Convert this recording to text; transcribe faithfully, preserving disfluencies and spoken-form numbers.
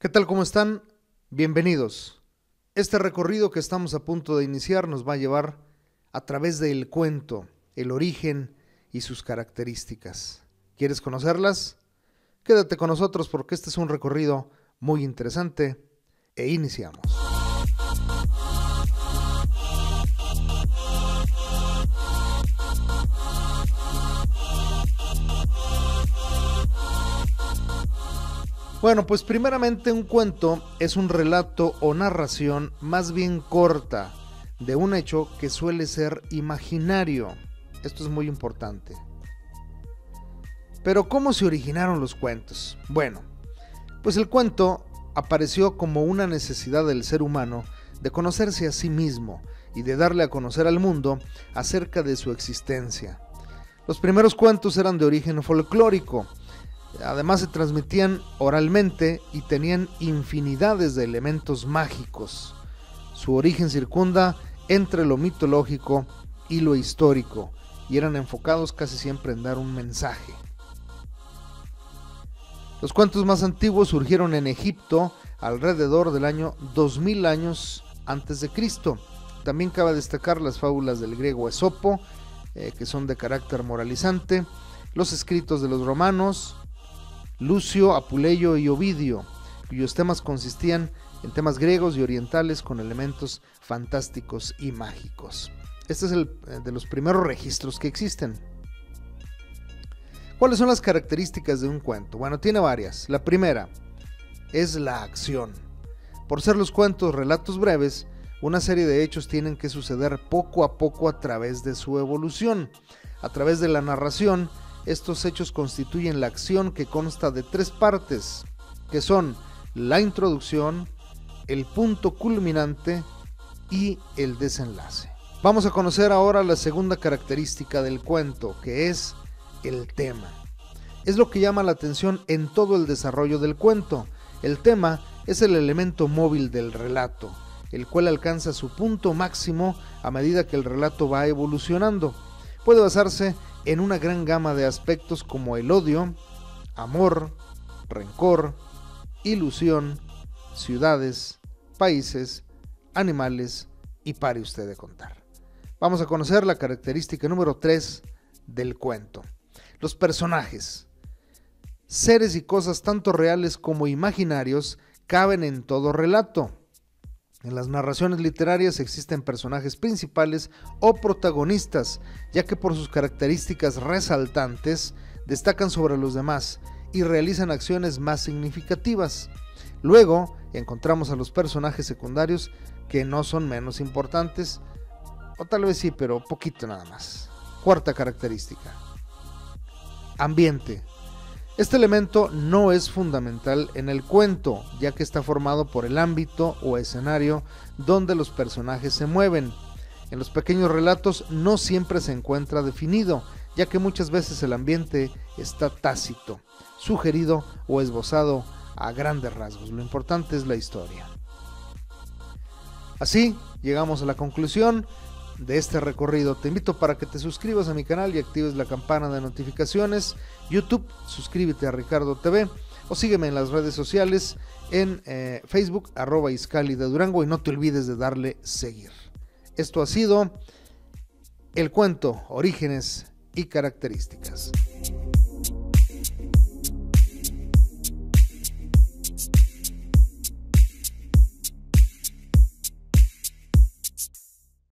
¿Qué tal? ¿Cómo están? Bienvenidos. Este recorrido que estamos a punto de iniciar nos va a llevar a través del cuento, el origen y sus características. ¿Quieres conocerlas? Quédate con nosotros porque este es un recorrido muy interesante e iniciamos. Bueno, pues primeramente un cuento es un relato o narración más bien corta de un hecho que suele ser imaginario. Esto es muy importante. Pero ¿cómo se originaron los cuentos? Bueno, pues el cuento apareció como una necesidad del ser humano de conocerse a sí mismo y de darle a conocer al mundo acerca de su existencia. Los primeros cuentos eran de origen folclórico. Además se transmitían oralmente y tenían infinidades de elementos mágicos. Su origen circunda entre lo mitológico y lo histórico y eran enfocados casi siempre en dar un mensaje. Los cuentos más antiguos surgieron en Egipto alrededor del año dos mil años antes de Cristo. También cabe destacar las fábulas del griego Esopo, eh, que son de carácter moralizante, los escritos de los romanos, Lucio, Apuleyo y Ovidio, cuyos temas consistían en temas griegos y orientales con elementos fantásticos y mágicos. Este es el de los primeros registros que existen. ¿Cuáles son las características de un cuento? Bueno, tiene varias. La primera es la acción. Por ser los cuentos relatos breves, una serie de hechos tienen que suceder poco a poco a través de su evolución. A través de la narración, estos hechos constituyen la acción que consta de tres partes, que son la introducción, el punto culminante y el desenlace. Vamos a conocer ahora la segunda característica del cuento, que es el tema. Es lo que llama la atención en todo el desarrollo del cuento. El tema es el elemento móvil del relato, el cual alcanza su punto máximo a medida que el relato va evolucionando. Puede basarse en una gran gama de aspectos como el odio, amor, rencor, ilusión, ciudades, países, animales y pare usted de contar. Vamos a conocer la característica número tres del cuento. Los personajes. Seres y cosas tanto reales como imaginarios caben en todo relato. En las narraciones literarias existen personajes principales o protagonistas, ya que por sus características resaltantes destacan sobre los demás y realizan acciones más significativas. Luego encontramos a los personajes secundarios que no son menos importantes, o tal vez sí, pero poquito nada más. Cuarta característica. Ambiente. Este elemento no es fundamental en el cuento, ya que está formado por el ámbito o escenario donde los personajes se mueven. En los pequeños relatos no siempre se encuentra definido, ya que muchas veces el ambiente está tácito, sugerido o esbozado a grandes rasgos. Lo importante es la historia. Así llegamos a la conclusión de este recorrido. Te invito para que te suscribas a mi canal y actives la campana de notificaciones. YouTube, suscríbete a Ricardo T V o sígueme en las redes sociales en eh, Facebook, arroba Iscali de Durango, y no te olvides de darle seguir. Esto ha sido el cuento, orígenes y características.